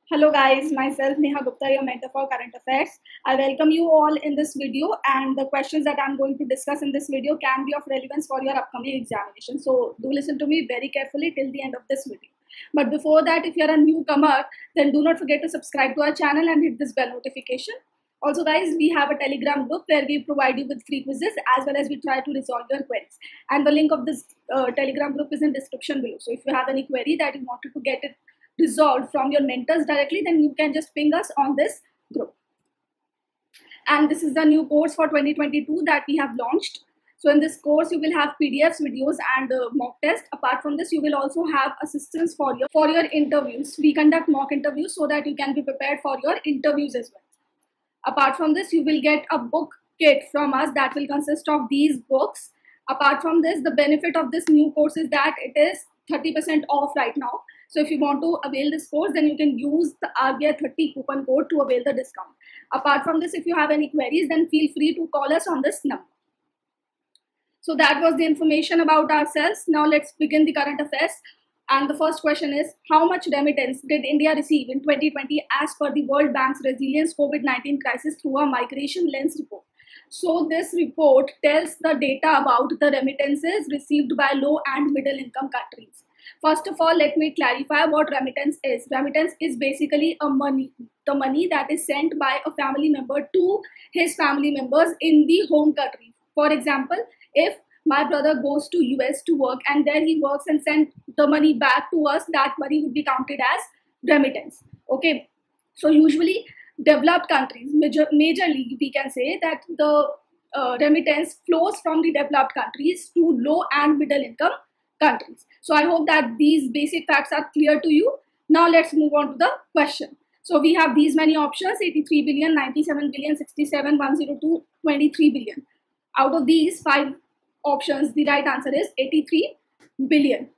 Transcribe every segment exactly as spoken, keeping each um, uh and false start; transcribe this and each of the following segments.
Hello guys, myself Neha Gupta, your mentor for current affairs. I welcome you all in this video, and the questions that I'm going to discuss in this video can be of relevance for your upcoming examination. So do listen to me very carefully till the end of this video. But before that, if you're a newcomer, then do not forget to subscribe to our channel and hit this bell notification. Also guys, we have a Telegram group where we provide you with free quizzes as well as we try to resolve your queries. And the link of this uh, Telegram group is in description below. So if you have any query that you wanted to get it resolved from your mentors directly, then you can just ping us on this group. And this is the new course for twenty twenty-two that we have launched. So in this course, you will have P D Fs, videos, and uh, mock test. Apart from this, you will also have assistance for your for your interviews. We conduct mock interviews so that you can be prepared for your interviews as well. Apart from this, you will get a book kit from us that will consist of these books. Apart from this, the benefit of this new course is that it is thirty percent off right now. So if you want to avail this course, then you can use the R B I thirty coupon code to avail the discount. Apart from this, if you have any queries, then feel free to call us on this number. So that was the information about ourselves. Now let's begin the current affairs. And the first question is, how much remittance did India receive in twenty twenty as per the World Bank's Resilience COVID nineteen Crisis through a Migration Lens report? So this report tells the data about the remittances received by low and middle income countries. First of all, let me clarify what remittance is. Remittance is basically a money, the money that is sent by a family member to his family members in the home country. For example, if my brother goes to U S to work and there he works and sends the money back to us, that money would be counted as remittance. Okay, so usually developed countries, major, majorly we can say that the uh, remittance flows from the developed countries to low and middle income countries. So I hope that these basic facts are clear to you. Now let's move on to the question. So we have these many options: eighty-three billion, ninety-seven billion, sixty-seven, one hundred two, twenty-three billion. Out of these five options, the right answer is eighty-three billion.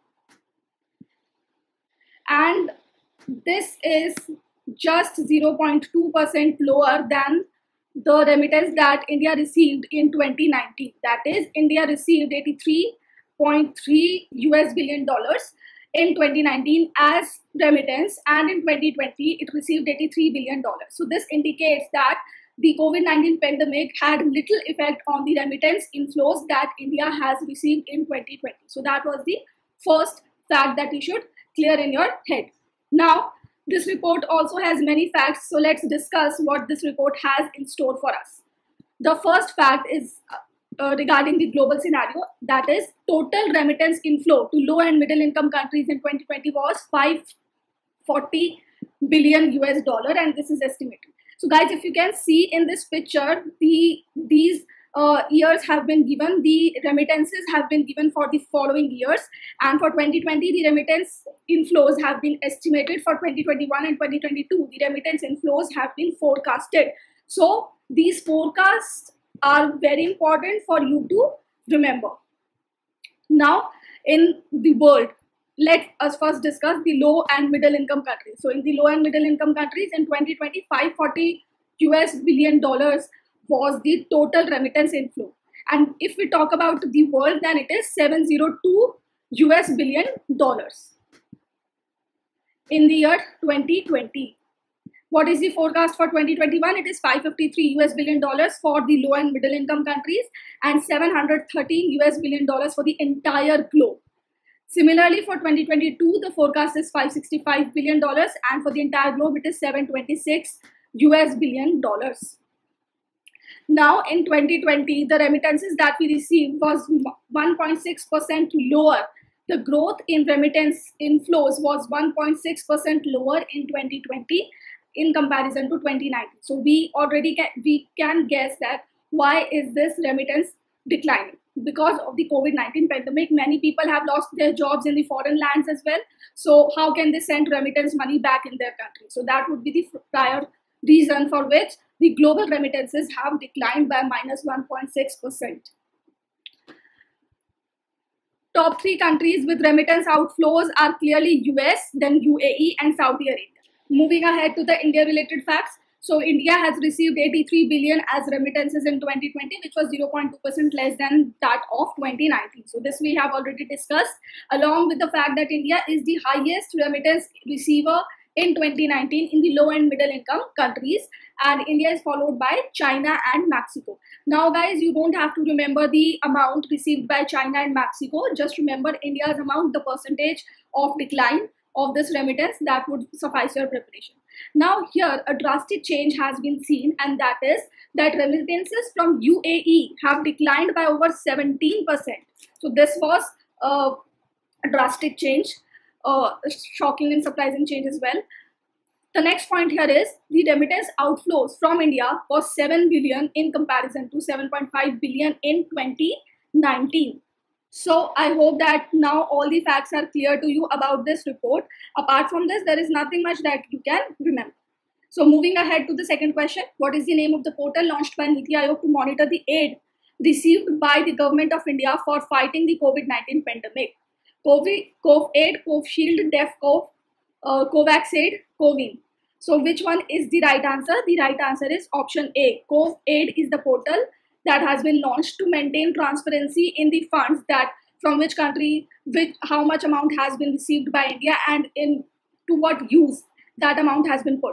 And this is just zero point two percent lower than the remittance that India received in twenty nineteen. That is, India received eighty-three point three U S billion dollars in twenty nineteen as remittance, and in twenty twenty it received eighty-three billion dollars. So this indicates that the COVID nineteen pandemic had little effect on the remittance inflows that India has received in twenty twenty. So that was the first fact that you should clear in your head. Now, this report also has many facts, so let's discuss what this report has in store for us. The first fact is uh, regarding the global scenario, that is, total remittance inflow to low and middle income countries in twenty twenty was five hundred forty billion U S dollar, and this is estimated. So guys, if you can see in this picture, the these uh, years have been given, the remittances have been given for the following years, and for twenty twenty the remittance inflows have been estimated. For twenty twenty-one and twenty twenty-two the remittance inflows have been forecasted. So these forecasts are very important for you to remember. Now, in the world, let us first discuss the low and middle income countries. So in the low and middle income countries in twenty twenty, five hundred forty U S billion dollars was the total remittance inflow. And if we talk about the world, then it is seven hundred two U S billion dollars in the year twenty twenty. What is the forecast for twenty twenty-one? It is five hundred fifty-three U S billion dollars for the low and middle income countries and seven hundred thirteen U S billion dollars for the entire globe. Similarly, for twenty twenty-two, the forecast is five hundred sixty-five billion dollars, and for the entire globe, it is seven hundred twenty-six U S billion dollars. Now, in twenty twenty, the remittances that we received was one point six percent lower. The growth in remittance inflows was one point six percent lower in twenty twenty in comparison to twenty nineteen. So we already can, we can guess that why is this remittance declining? Because of the COVID nineteen pandemic, many people have lost their jobs in the foreign lands as well. So how can they send remittance money back in their country? So that would be the prior reason for which the global remittances have declined by minus one point six percent. Top three countries with remittance outflows are clearly U S, then U A E, and Saudi Arabia. Moving ahead to the India related facts. So India has received eighty-three billion as remittances in twenty twenty, which was zero point two percent less than that of twenty nineteen. So this we have already discussed, along with the fact that India is the highest remittance receiver in twenty nineteen in the low and middle income countries, and India is followed by China and Mexico. Now guys, you don't have to remember the amount received by China and Mexico. Just remember India's amount, the percentage of decline of this remittance. That would suffice your preparation. Now here a drastic change has been seen, and that is that remittances from U A E have declined by over seventeen percent. So this was uh, a drastic change, uh, shocking and surprising change as well. The next point here is the remittance outflows from India was seven billion in comparison to seven point five billion in twenty nineteen. So I hope that now all the facts are clear to you about this report. Apart from this, there is nothing much that you can remember. So moving ahead to the second question, what is the name of the portal launched by Niti Aayog to monitor the aid received by the government of India for fighting the COVID nineteen pandemic? COVID, COVAID, COVShield, DEFCOV, uh, COVAXaid, COVIN. So which one is the right answer? The right answer is option A. COVAID is the portal that has been launched to maintain transparency in the funds that from which country, with how much amount has been received by India, and in to what use that amount has been put.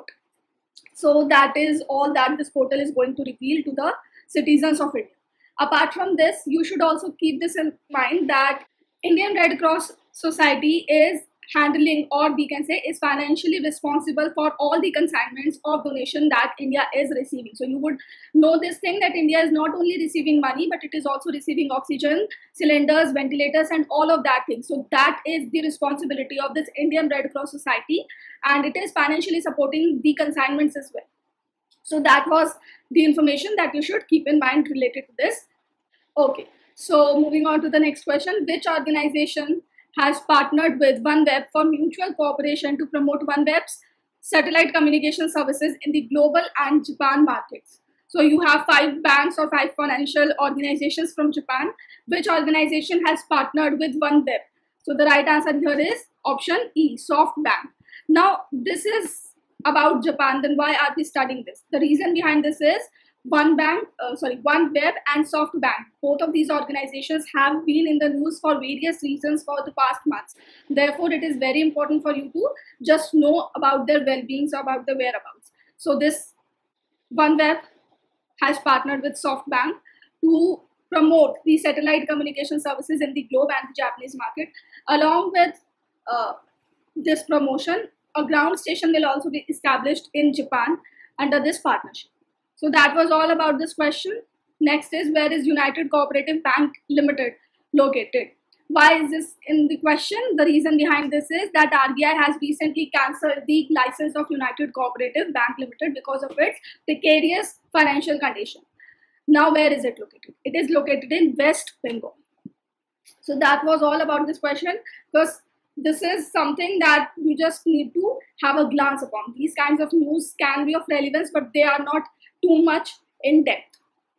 So that is all that this portal is going to reveal to the citizens of India. Apart from this, you should also keep this in mind that Indian Red Cross Society is handling, or we can say is financially responsible for all the consignments of donation that India is receiving. So you would know this thing that India is not only receiving money, but it is also receiving oxygen, cylinders, ventilators, and all of that thing. So that is the responsibility of this Indian Red Cross Society, and it is financially supporting the consignments as well. So that was the information that you should keep in mind related to this. Okay, so moving on to the next question. Which organization has partnered with OneWeb for mutual cooperation to promote OneWeb's satellite communication services in the global and Japan markets? So you have five banks or five financial organizations from Japan. Which organization has partnered with OneWeb? So the right answer here is option E, SoftBank. Now this is about Japan. Then why are we studying this? The reason behind this is One Bank, uh, sorry, OneWeb and SoftBank. Both of these organizations have been in the news for various reasons for the past months. Therefore, it is very important for you to just know about their well-being, so about their whereabouts. So this OneWeb has partnered with SoftBank to promote the satellite communication services in the globe and the Japanese market. Along with uh, this promotion, a ground station will also be established in Japan under this partnership. So that was all about this question. Next is, where is United Cooperative Bank Limited located? Why is this in the question? The reason behind this is that R B I has recently cancelled the license of United Cooperative Bank Limited because of its precarious financial condition. Now where is it located? It is located in West Bengal. So that was all about this question, because this is something that you just need to have a glance upon. These kinds of news can be of relevance, but they are not too much in depth.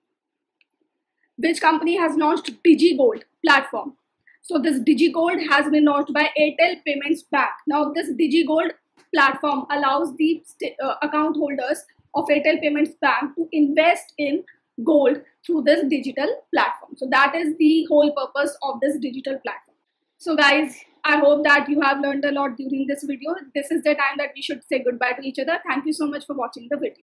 Which company has launched DigiGold platform? So this DigiGold has been launched by Airtel Payments Bank. Now this DigiGold platform allows the uh, account holders of Airtel Payments Bank to invest in gold through this digital platform. So that is the whole purpose of this digital platform. So guys, I hope that you have learned a lot during this video. This is the time that we should say goodbye to each other. Thank you so much for watching the video.